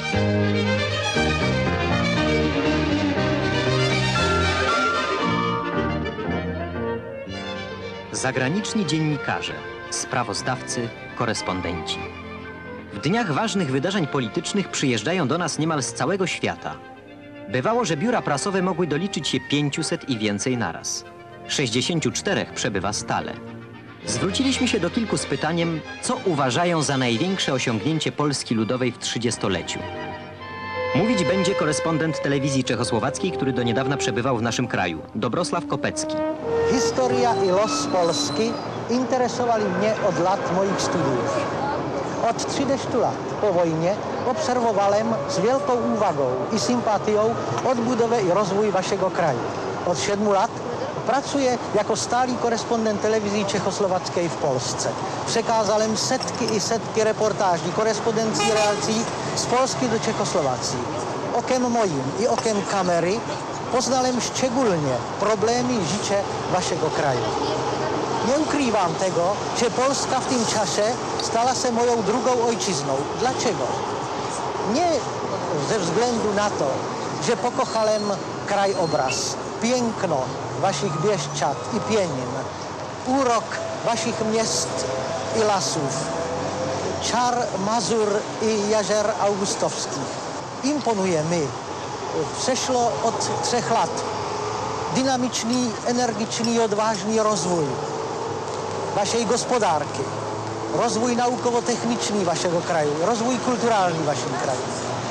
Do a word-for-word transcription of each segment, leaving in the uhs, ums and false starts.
Zagraniczni dziennikarze, sprawozdawcy, korespondenci. W dniach ważnych wydarzeń politycznych przyjeżdżają do nas niemal z całego świata. Bywało, że biura prasowe mogły doliczyć się pięciuset i więcej naraz. sześćdziesięciu czterech przebywa stale. Zwróciliśmy się do kilku z pytaniem, co uważają za największe osiągnięcie Polski Ludowej w trzydziestoleciu. Mówić będzie korespondent telewizji czechosłowackiej, który do niedawna przebywał w naszym kraju, Dobrosław Kopecki. Historia i los Polski interesowali mnie od lat moich studiów. Od trzydziestu lat po wojnie obserwowałem z wielką uwagą i sympatią odbudowę i rozwój waszego kraju. Od siedmiu lat pracuję jako stali korespondent telewizji czechosłowackiej w Polsce. Przekazałem setki i setki reportaży, korespondencji, relacji z Polski do Czechosłowacji. Okiem moim i okiem kamery poznałem szczególnie problemy i życie waszego kraju. Nie ukrywam tego, że Polska w tym czasie stała się moją drugą ojczyzną. Dlaczego? Nie ze względu na to, że pokochałem krajobraz, piękno waszych Bieszczad i Pienin, urok waszych miast i lasów, czar Mazur i jezior augustowskich. Imponuje mi przeszło od trzech lat dynamiczny, energiczny i odważny rozwój waszej gospodarki, rozwój naukowo-techniczny waszego kraju, rozwój kulturalny w waszym kraju.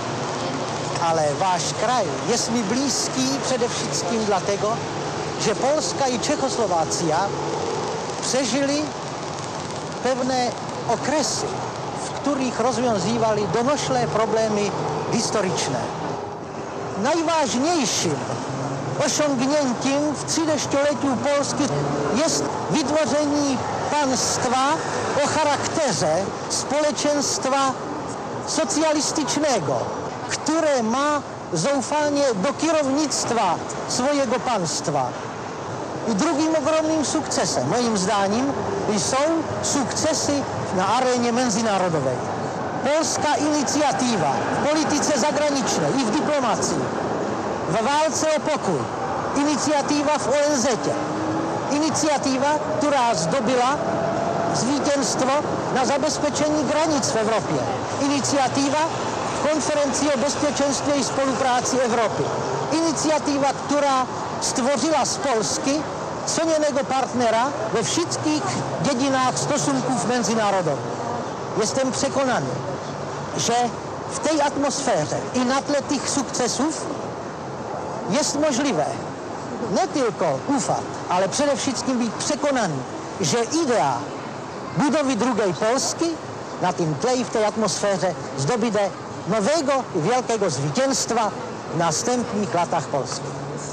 Ale wasz kraj jest mi bliski przede wszystkim dlatego, że Polska i Czechosłowacja przeżyli pewne okresy, w których rozwiązywali donośne problemy historyczne. Najważniejszym osiągnięciem w trzydziestoleciu Polski jest wytworzenie państwa o charakterze społeczeństwa socjalistycznego, które ma zaufanie do kierownictwa swojego państwa. I drugim ogromnym sukcesem, moim zdaniem, są sukcesy na arenie międzynarodowej. Polska inicjatywa w polityce zagranicznej i w dyplomacji, w walce o pokój, inicjatywa w O N Z-cie, inicjatywa, która zdobyła zwycięstwo na zabezpieczeniu granic w Europie, inicjatywa w konferencji o bezpieczeństwie i współpracy Europy, inicjatywa, która stworzyła z Polski cenionego partnera we wszystkich dziedzinach stosunków międzynarodowych. Jestem przekonany, że w tej atmosferze i na tle tych sukcesów jest możliwe nie tylko ufać, ale przede wszystkim być przekonany, że idea budowy drugiej Polski na tym tle i w tej atmosferze zdobędzie nowego i wielkiego zwycięstwa w następnych latach Polski.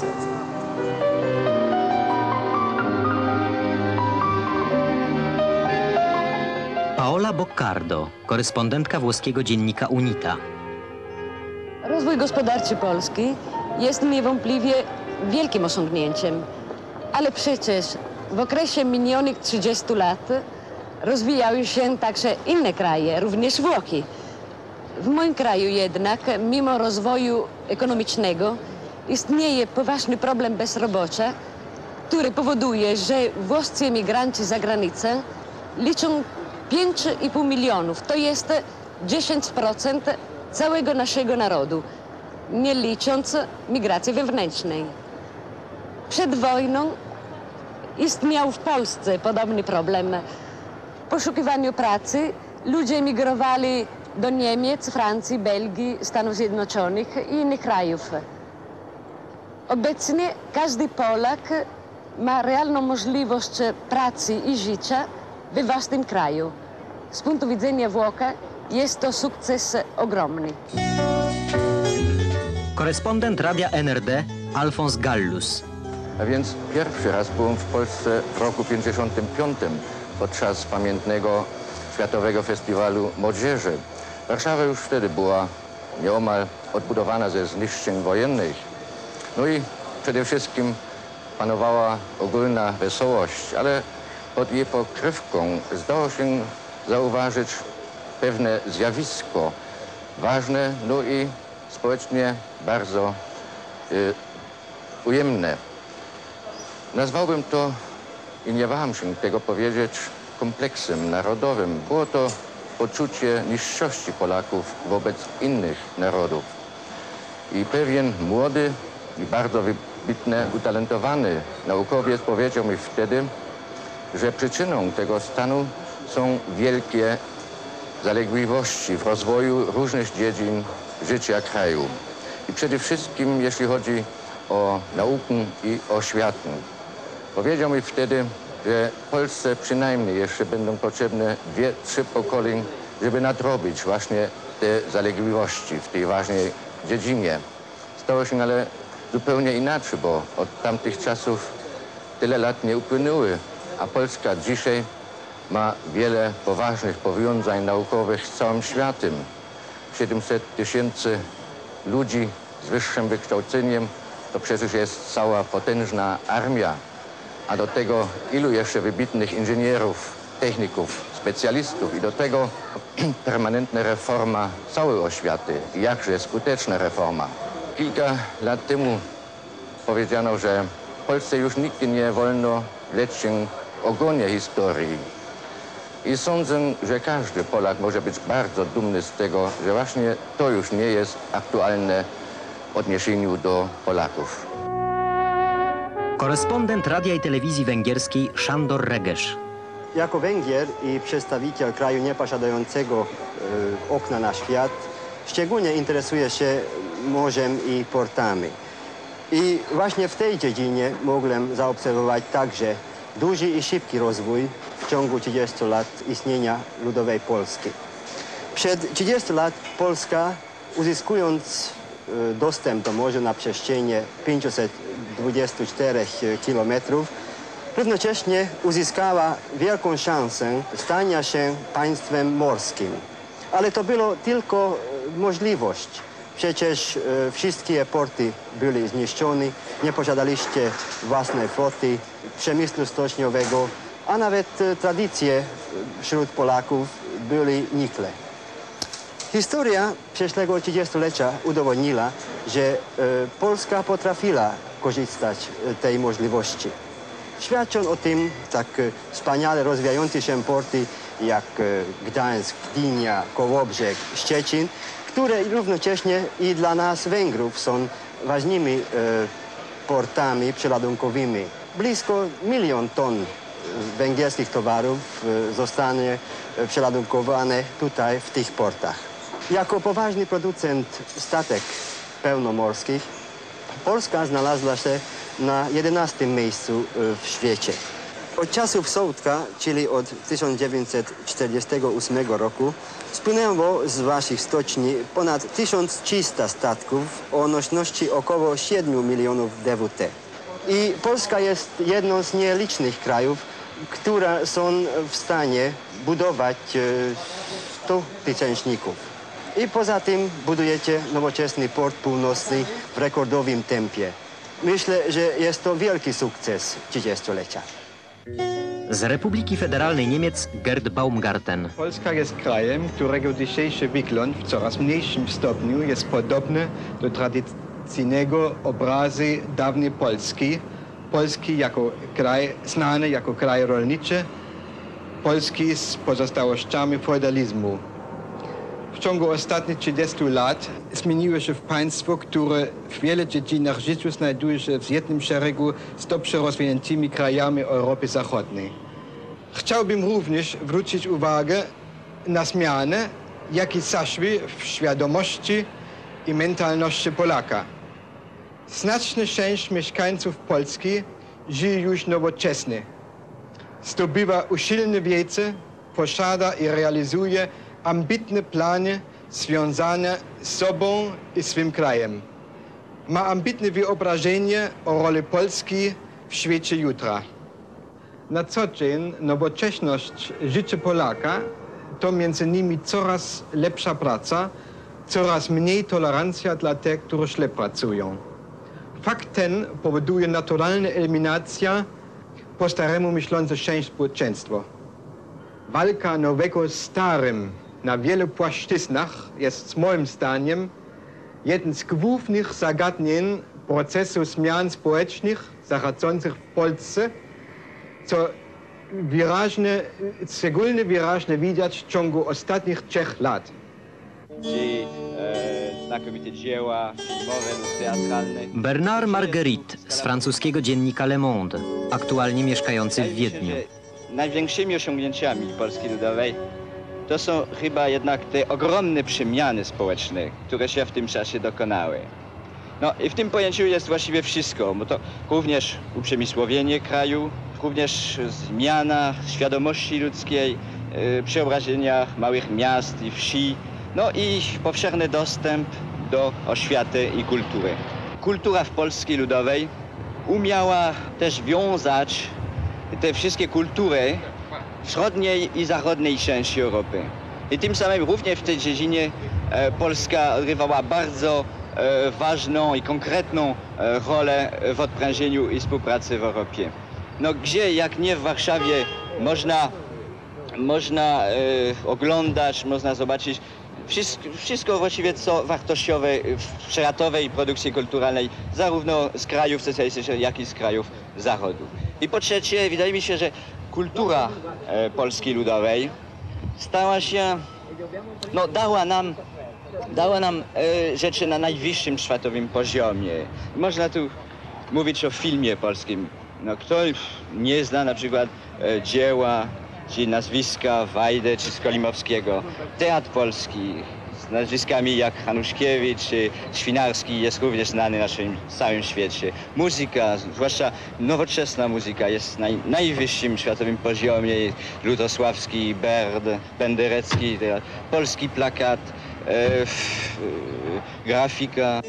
Paola Boccardo, korespondentka włoskiego dziennika Unita. Rozwój gospodarczy Polski jest niewątpliwie wielkim osiągnięciem, ale przecież w okresie minionych trzydziestu lat rozwijały się także inne kraje, również Włochy. W moim kraju jednak, mimo rozwoju ekonomicznego, istnieje poważny problem bezrobocia, który powoduje, że włoscy emigranci za granicę liczą pięć i pół milionów. To jest dziesięć procent całego naszego narodu, nie licząc migracji wewnętrznej. Przed wojną istniał w Polsce podobny problem. W poszukiwaniu pracy ludzie emigrowali do Niemiec, Francji, Belgii, Stanów Zjednoczonych i innych krajów. Obecnie każdy Polak ma realną możliwość pracy i życia we własnym kraju. Z punktu widzenia Włocha jest to sukces ogromny. Korespondent Radia N R D Alfons Gallus. A więc pierwszy raz byłem w Polsce w roku pięćdziesiątym piątym podczas pamiętnego Światowego Festiwalu Młodzieży. Warszawa już wtedy była nieomal odbudowana ze zniszczeń wojennych. No i przede wszystkim panowała ogólna wesołość, ale pod jej pokrywką zdało się zauważyć pewne zjawisko, ważne, no i społecznie bardzo y, ujemne. Nazwałbym to, i nie waham się tego powiedzieć, kompleksem narodowym. Było to poczucie niższości Polaków wobec innych narodów. I pewien młody i bardzo wybitny, utalentowany naukowiec powiedział mi wtedy, że przyczyną tego stanu są wielkie zalegliwości w rozwoju różnych dziedzin życia kraju. I przede wszystkim jeśli chodzi o naukę i oświatę. Powiedział mi wtedy, że Polsce przynajmniej jeszcze będą potrzebne dwie, trzy pokoleń, żeby nadrobić właśnie te zalegliwości w tej ważnej dziedzinie. Stało się ale zupełnie inaczej, bo od tamtych czasów tyle lat nie upłynęły, a Polska dzisiaj ma wiele poważnych powiązań naukowych z całym światem. siedemset tysięcy ludzi z wyższym wykształceniem to przecież jest cała potężna armia, a do tego ilu jeszcze wybitnych inżynierów, techników, specjalistów i do tego permanentna reforma całej oświaty, jakże skuteczna reforma. Kilka lat temu powiedziano, że w Polsce już nigdy nie wolno leć się ogonie historii. I sądzę, że każdy Polak może być bardzo dumny z tego, że właśnie to już nie jest aktualne w odniesieniu do Polaków. Korespondent radia i telewizji węgierskiej Sándor Regesz. Jako Węgier i przedstawiciel kraju nieposiadającego e, okna na świat, szczególnie interesuję się morzem i portami. I właśnie w tej dziedzinie mogłem zaobserwować także duży i szybki rozwój w ciągu trzydziestu lat istnienia ludowej Polski. Przed trzydziestu lat Polska, uzyskując e, dostęp do morza na przestrzeni pięćset dwadzieścia cztery kilometrów, równocześnie uzyskała wielką szansę stania się państwem morskim. Ale to było tylko możliwość. Przecież e, wszystkie porty były zniszczone, nie posiadaliście własnej floty, przemysłu stoczniowego, a nawet e, tradycje wśród Polaków były nikłe. Historia przeszłego trzydziestolecia udowodniła, że e, Polska potrafiła korzystać z tej możliwości. Świadczą o tym tak wspaniale rozwijające się porty jak Gdańsk, Gdynia, Kołobrzeg, Szczecin, które równocześnie i dla nas Węgrów są ważnymi e, portami przeładunkowymi. Blisko milion ton węgierskich towarów e, zostanie przeładunkowane tutaj w tych portach. Jako poważny producent statek pełnomorskich Polska znalazła się na jedenastym miejscu w świecie. Od czasów Sołtka, czyli od tysiąc dziewięćset czterdziestego ósmego roku, spłynęło z waszych stoczni ponad tysiąc trzysta statków o nośności około siedmiu milionów D W T. I Polska jest jedną z nielicznych krajów, które są w stanie budować sto tysięczników. I poza tym budujecie nowoczesny port północny w rekordowym tempie. Myślę, że jest to wielki sukces trzydziestolecia. Z Republiki Federalnej Niemiec Gerd Baumgarten. Polska jest krajem, którego dzisiejszy wygląd w coraz mniejszym stopniu jest podobny do tradycyjnego obrazu dawnej Polski. Polski jako kraj znany jako kraj rolniczy, Polski z pozostałościami feudalizmu. W ciągu ostatnich trzydziestu lat zmieniło się w państwo, które w wielu dziedzinach życia znajduje się w jednym szeregu z dobrze rozwiniętymi krajami Europy Zachodniej. Chciałbym również zwrócić uwagę na zmiany, jakie zaszły w świadomości i mentalności Polaka. Znaczna część mieszkańców Polski żyje już nowocześnie. Zdobywa usilne wiedzę, posiada i realizuje ambitne plany związane z sobą i swym krajem. Ma ambitne wyobrażenie o roli Polski w świecie jutra. Na co dzień nowoczesność życia Polaka to między innymi coraz lepsza praca, coraz mniej tolerancja dla tych, którzy źle pracują. Fakt ten powoduje naturalna eliminacja po staremu myślące część społeczeństwa. Walka nowego z starym na wielu płaszczyznach jest moim zdaniem jeden z głównych zagadnień procesu zmian społecznych zachodzących w Polsce, co wyraźnie, szczególnie wyraźnie widać w ciągu ostatnich trzech lat. Czy e, znakomite dzieła filmowe lub teatralne. Bernard Marguerite z francuskiego dziennika Le Monde, aktualnie mieszkający w Wiedniu. Największymi osiągnięciami Polski Ludowej to są chyba jednak te ogromne przemiany społeczne, które się w tym czasie dokonały. No i w tym pojęciu jest właściwie wszystko, bo to również uprzemysłowienie kraju, również zmiana świadomości ludzkiej, yy, przeobrażenia małych miast i wsi, no i powszechny dostęp do oświaty i kultury. Kultura w Polskiej Ludowej umiała też wiązać te wszystkie kultury wschodniej i zachodniej części Europy. I tym samym również w tej dziedzinie e, Polska odgrywała bardzo e, ważną i konkretną e, rolę w odprężeniu i współpracy w Europie. No gdzie, jak nie w Warszawie, można, można e, oglądać, można zobaczyć wszystko, wszystko właściwie co wartościowe w światowej produkcji kulturalnej, zarówno z krajów socjalistycznych, jak i z krajów Zachodu. I po trzecie, wydaje mi się, że kultura e, Polski Ludowej stała się, no dała nam, dała nam e, rzeczy na najwyższym światowym poziomie. Można tu mówić o filmie polskim. No, kto nie zna na przykład e, dzieła czy nazwiska Wajdy czy Skolimowskiego. Teatr polski z nazwiskami jak Hanuszkiewicz czy Świnarski jest również znany na naszym całym świecie. Muzyka, zwłaszcza nowoczesna muzyka, jest na najwyższym światowym poziomie. Lutosławski, Berd, Penderecki, polski plakat, e, e, grafika.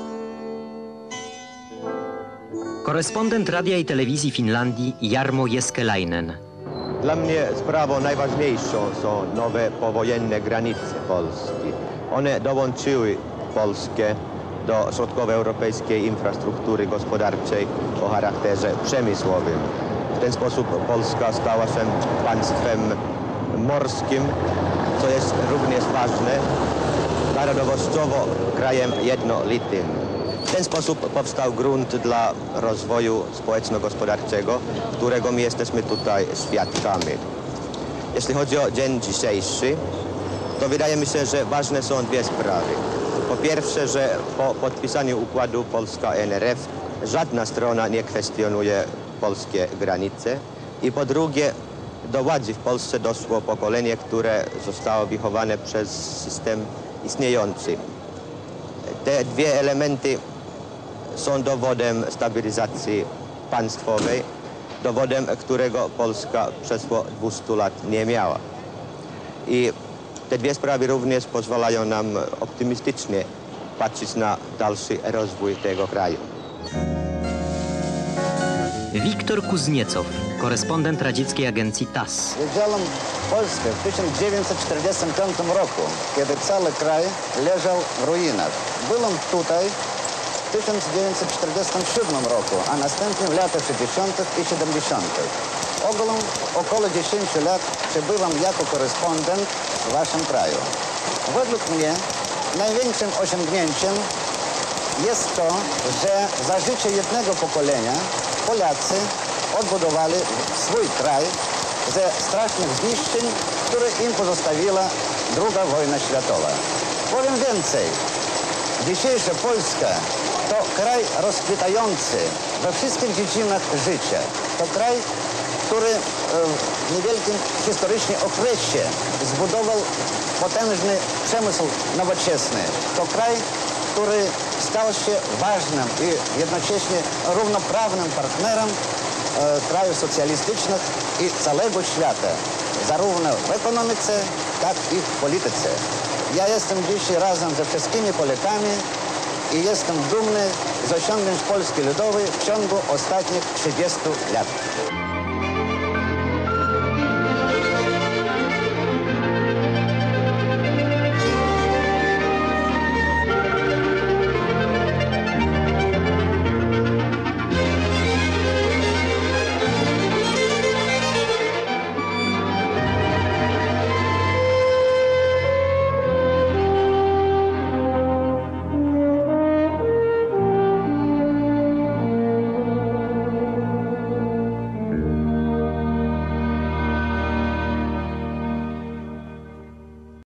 Korespondent radia i telewizji Finlandii Jarmo Jeskelainen. Dla mnie sprawą najważniejszą są nowe powojenne granice Polski. One dołączyły Polskę do środkowoeuropejskiej infrastruktury gospodarczej o charakterze przemysłowym. W ten sposób Polska stała się państwem morskim, co jest również ważne, narodowościowo krajem jednolitym. W ten sposób powstał grunt dla rozwoju społeczno-gospodarczego, którego my jesteśmy tutaj świadkami. Jeśli chodzi o dzień dzisiejszy, to wydaje mi się, że ważne są dwie sprawy. Po pierwsze, że po podpisaniu układu Polska-N R F żadna strona nie kwestionuje polskie granice. I po drugie, do władzy w Polsce doszło pokolenie, które zostało wychowane przez system istniejący. Te dwie elementy są dowodem stabilizacji państwowej, dowodem, którego Polska przez dwieście lat nie miała. I te dwie sprawy również pozwalają nam optymistycznie patrzeć na dalszy rozwój tego kraju. Wiktor Kuzniecow, korespondent radzieckiej agencji T A S S. Wiedziałem Polskę w tysiąc dziewięćset czterdziestym piątym roku, kiedy cały kraj leżał w ruinach. Byłem tutaj w tysiąc dziewięćset czterdziestym siódmym roku, a następnie w latach sześćdziesiątych i siedemdziesiątych. Ogólnie około dziesięć lat przebywam jako korespondent w waszym kraju. Według mnie największym osiągnięciem jest to, że za życie jednego pokolenia Polacy odbudowali swój kraj ze strasznych zniszczeń, które im pozostawiła druga wojna światowa. Powiem więcej, dzisiejsza Polska to kraj rozkwitający we wszystkich dziedzinach życia. To kraj, który w niewielkim historycznie okresie zbudował potężny przemysł nowoczesny. To kraj, który stał się ważnym i jednocześnie równoprawnym partnerem e, krajów socjalistycznych i całego świata, zarówno w ekonomice, jak i w polityce. Ja jestem dzisiaj razem ze wszystkimi Polakami i jestem dumny z osiągnięć Polski Ludowej w ciągu ostatnich trzydziestu lat.